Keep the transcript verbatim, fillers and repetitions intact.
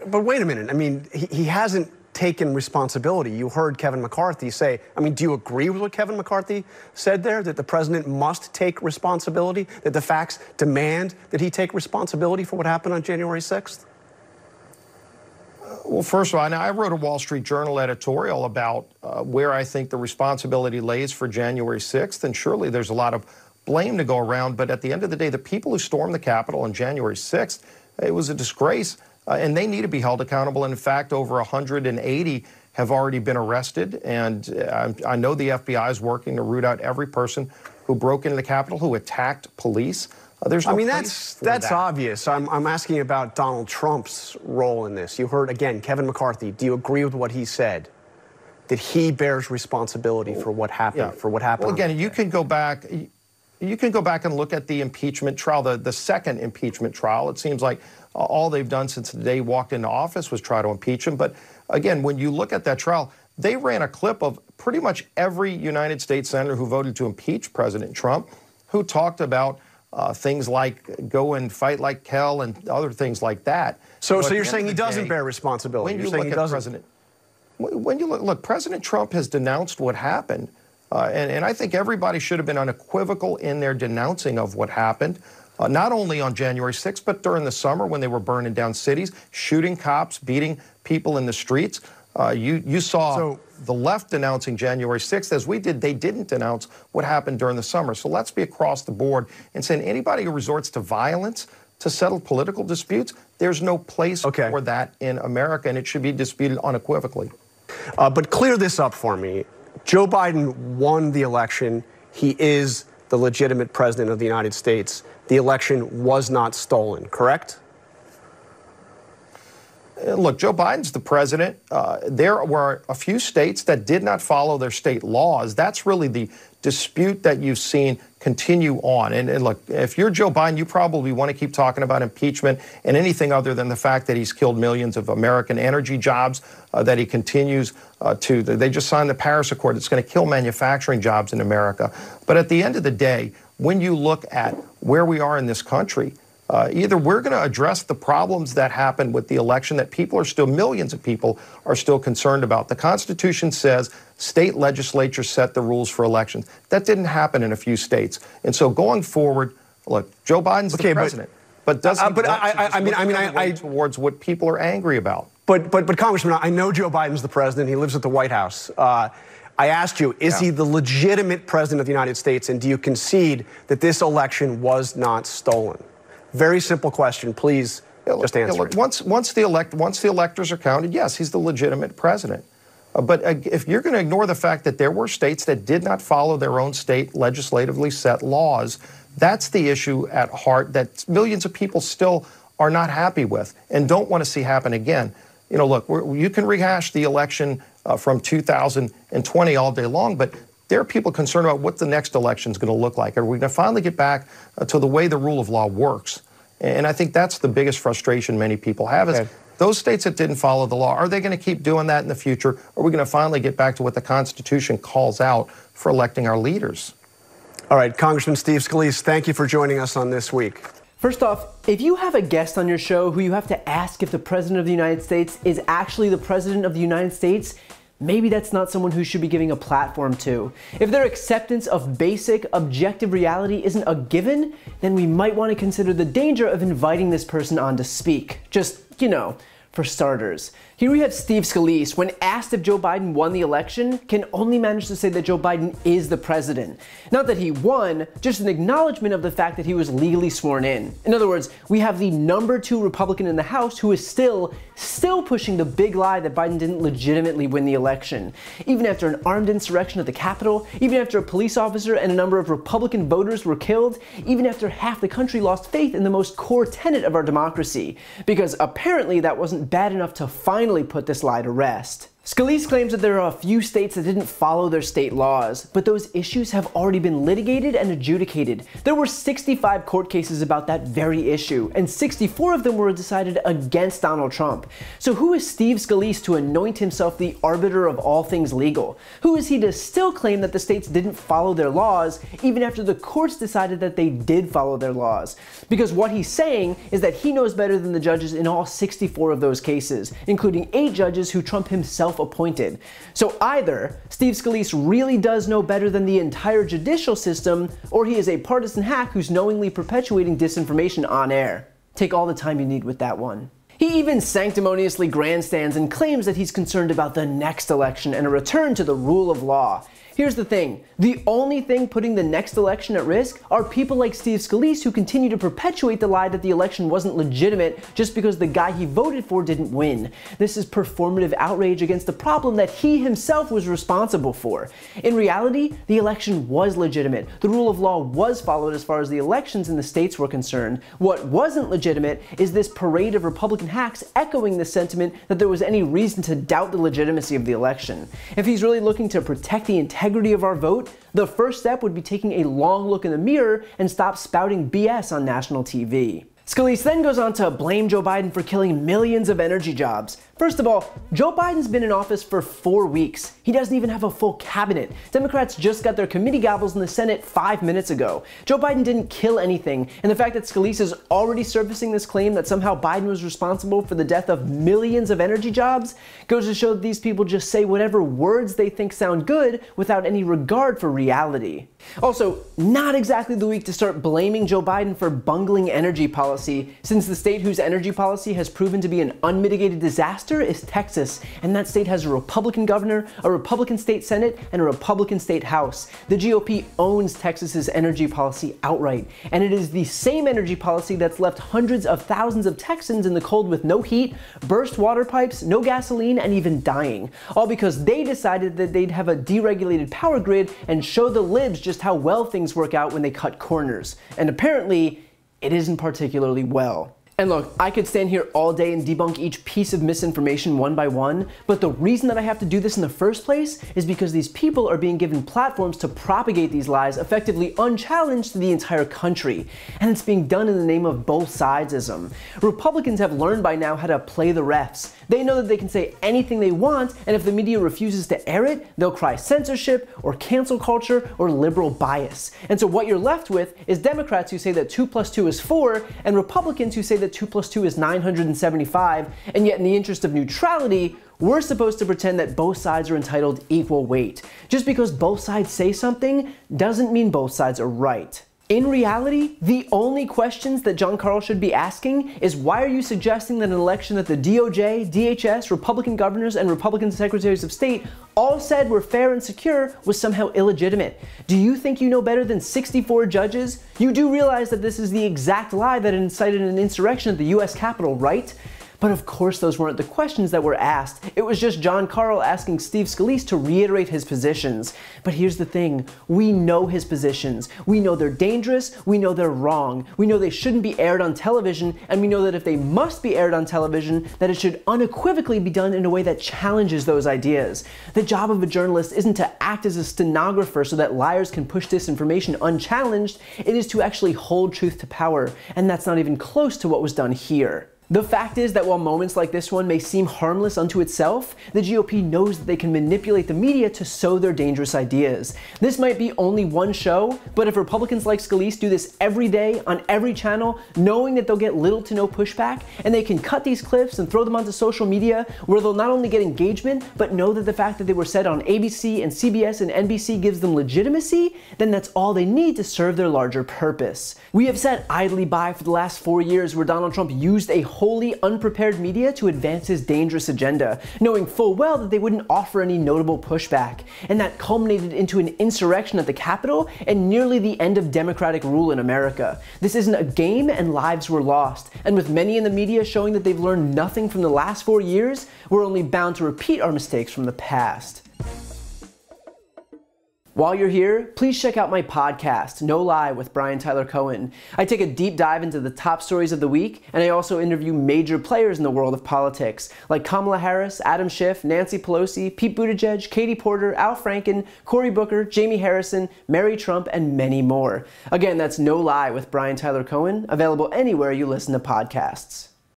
but, but wait a minute. I mean, he, he hasn't taken responsibility. You heard Kevin McCarthy say, I mean, do you agree with what Kevin McCarthy said there, that the president must take responsibility, that the facts demand that he take responsibility for what happened on January sixth? Well, first of all, I wrote a Wall Street Journal editorial about uh, where I think the responsibility lays for January sixth, and surely there's a lot of blame to go around, but at the end of the day, the people who stormed the Capitol on January sixth, it was a disgrace, uh, and they need to be held accountable. And in fact, over one hundred eighty have already been arrested, and uh, I know the F B I is working to root out every person who broke into the Capitol, who attacked police. Uh, there's no I mean, that's that's that. obvious. I'm, I'm asking about Donald Trump's role in this. You heard, again, Kevin McCarthy. Do you agree with what he said? That he bears responsibility for what happened, Yeah. for what happened? Well, again, you can go back... You can go back and look at the impeachment trial, the, the second impeachment trial. It seems like uh, all they've done since the day he walked into office was try to impeach him. But again, when you look at that trial, they ran a clip of pretty much every United States senator who voted to impeach President Trump, who talked about uh, things like go and fight like hell and other things like that. So, so so you're saying he doesn't day, bear responsibility? When you're you saying look he at doesn't? President, when you look, look, President Trump has denounced what happened. Uh, and, and I think everybody should have been unequivocal in their denouncing of what happened, uh, not only on January sixth, but during the summer when they were burning down cities, shooting cops, beating people in the streets. Uh, you, you saw so, the left denouncing January sixth, as we did. They didn't denounce what happened during the summer. So let's be across the board and saying anybody who resorts to violence to settle political disputes, there's no place okay. for that in America, and it should be disputed unequivocally. Uh, but clear this up for me. Joe Biden won the election. He is the legitimate president of the United States. The election was not stolen, correct? Look, Joe Biden's the president. Uh, there were a few states that did not follow their state laws. That's really the dispute that you've seen continue on. And, and look, if you're Joe Biden, you probably want to keep talking about impeachment and anything other than the fact that he's killed millions of American energy jobs, uh, that he continues uh, to. They just signed the Paris Accord. It's going to kill manufacturing jobs in America. But at the end of the day, when you look at where we are in this country, Uh, either we're going to address the problems that happened with the election that people are still, millions of people are still concerned about. The Constitution says state legislatures set the rules for elections. That didn't happen in a few states. And so going forward, look, Joe Biden's okay, the president. But, but doesn't uh, but I, I, I mean, I mean, I, I towards what people are angry about. But, but, but Congressman, I know Joe Biden's the president. He lives at the White House. Uh, I asked you, is yeah. he the legitimate president of the United States? And do you concede that this election was not stolen? Very simple question. Please yeah, look, just answer yeah, look, it. Once, once, the elect, once the electors are counted, yes, he's the legitimate president. Uh, but uh, if you're going to ignore the fact that there were states that did not follow their own state legislatively set laws, that's the issue at heart that millions of people still are not happy with and don't want to see happen again. You know, look, we're, you can rehash the election uh, from two thousand twenty all day long, but there are people concerned about what the next election is going to look like. Are we going to finally get back uh, to the way the rule of law works? And I think that's the biggest frustration many people have is okay. those states that didn't follow the law, are they going to keep doing that in the future? Or are we going to finally get back to what the Constitution calls out for electing our leaders? All right, Congressman Steve Scalise, thank you for joining us on This Week. First off, if you have a guest on your show who you have to ask if the President of the United States is actually the President of the United States, maybe that's not someone who should be giving a platform to. If their acceptance of basic, objective reality isn't a given, then we might want to consider the danger of inviting this person on to speak. Just, you know, for starters. Here we have Steve Scalise, when asked if Joe Biden won the election, can only manage to say that Joe Biden is the president. Not that he won, just an acknowledgement of the fact that he was legally sworn in. In other words, we have the number two Republican in the House who is still, still pushing the big lie that Biden didn't legitimately win the election. Even after an armed insurrection at the Capitol, even after a police officer and a number of Republican voters were killed, even after half the country lost faith in the most core tenet of our democracy. Because apparently that wasn't bad enough to finally put this lie to rest. Scalise claims that there are a few states that didn't follow their state laws, but those issues have already been litigated and adjudicated. There were sixty-five court cases about that very issue, and sixty-four of them were decided against Donald Trump. So who is Steve Scalise to anoint himself the arbiter of all things legal? Who is he to still claim that the states didn't follow their laws, even after the courts decided that they did follow their laws? Because what he's saying is that he knows better than the judges in all sixty-four of those cases, including eight judges who Trump himself appointed. So either Steve Scalise really does know better than the entire judicial system, or he is a partisan hack who's knowingly perpetuating disinformation on air. Take all the time you need with that one. He even sanctimoniously grandstands and claims that he's concerned about the next election and a return to the rule of law. Here's the thing, the only thing putting the next election at risk are people like Steve Scalise who continue to perpetuate the lie that the election wasn't legitimate just because the guy he voted for didn't win. This is performative outrage against a problem that he himself was responsible for. In reality, the election was legitimate. The rule of law was followed as far as the elections in the states were concerned. What wasn't legitimate is this parade of Republican hacks echoing the sentiment that there was any reason to doubt the legitimacy of the election. If he's really looking to protect the integrity of our vote, the first step would be taking a long look in the mirror and stop spouting B S on national T V. Scalise then goes on to blame Joe Biden for killing millions of energy jobs. First of all, Joe Biden's been in office for four weeks. He doesn't even have a full cabinet. Democrats just got their committee gavels in the Senate five minutes ago. Joe Biden didn't kill anything, and the fact that Scalise is already surfacing this claim that somehow Biden was responsible for the death of millions of energy jobs goes to show that these people just say whatever words they think sound good without any regard for reality. Also, not exactly the week to start blaming Joe Biden for bungling energy policy, since the state whose energy policy has proven to be an unmitigated disaster is Texas, and that state has a Republican governor, a Republican state Senate, and a Republican state House. The G O P owns Texas's energy policy outright, and it is the same energy policy that's left hundreds of thousands of Texans in the cold with no heat, burst water pipes, no gasoline, and even dying. All because they decided that they'd have a deregulated power grid and show the libs just how well things work out when they cut corners. And apparently, it isn't particularly well. And look, I could stand here all day and debunk each piece of misinformation one by one, but the reason that I have to do this in the first place is because these people are being given platforms to propagate these lies effectively unchallenged to the entire country. And it's being done in the name of both sidesism. Republicans have learned by now how to play the refs. They know that they can say anything they want, and if the media refuses to air it, they'll cry censorship, or cancel culture, or liberal bias. And so what you're left with is Democrats who say that two plus two is four, and Republicans who say that two plus two is nine hundred seventy-five, and yet in the interest of neutrality, we're supposed to pretend that both sides are entitled equal weight. Just because both sides say something doesn't mean both sides are right. In reality, the only questions that Jon Karl should be asking is why are you suggesting that an election that the D O J, D H S, Republican governors, and Republican secretaries of state all said were fair and secure was somehow illegitimate? Do you think you know better than sixty-four judges? You do realize that this is the exact lie that incited an insurrection at the U S Capitol, right? But of course those weren't the questions that were asked. It was just Jon Karl asking Steve Scalise to reiterate his positions. But here's the thing, we know his positions. We know they're dangerous, we know they're wrong, we know they shouldn't be aired on television, and we know that if they must be aired on television, that it should unequivocally be done in a way that challenges those ideas. The job of a journalist isn't to act as a stenographer so that liars can push disinformation unchallenged, it is to actually hold truth to power, and that's not even close to what was done here. The fact is that while moments like this one may seem harmless unto itself, the G O P knows that they can manipulate the media to sow their dangerous ideas. This might be only one show, but if Republicans like Scalise do this every day on every channel, knowing that they'll get little to no pushback, and they can cut these clips and throw them onto social media where they'll not only get engagement, but know that the fact that they were said on A B C and C B S and N B C gives them legitimacy, then that's all they need to serve their larger purpose. We have sat idly by for the last four years where Donald Trump used a wholly unprepared media to advance his dangerous agenda, knowing full well that they wouldn't offer any notable pushback. And that culminated into an insurrection at the Capitol and nearly the end of democratic rule in America. This isn't a game, and lives were lost. And with many in the media showing that they've learned nothing from the last four years, we're only bound to repeat our mistakes from the past. While you're here, please check out my podcast, No Lie with Brian Tyler Cohen. I take a deep dive into the top stories of the week, and I also interview major players in the world of politics, like Kamala Harris, Adam Schiff, Nancy Pelosi, Pete Buttigieg, Katie Porter, Al Franken, Cory Booker, Jamie Harrison, Mary Trump, and many more. Again, that's No Lie with Brian Tyler Cohen, available anywhere you listen to podcasts.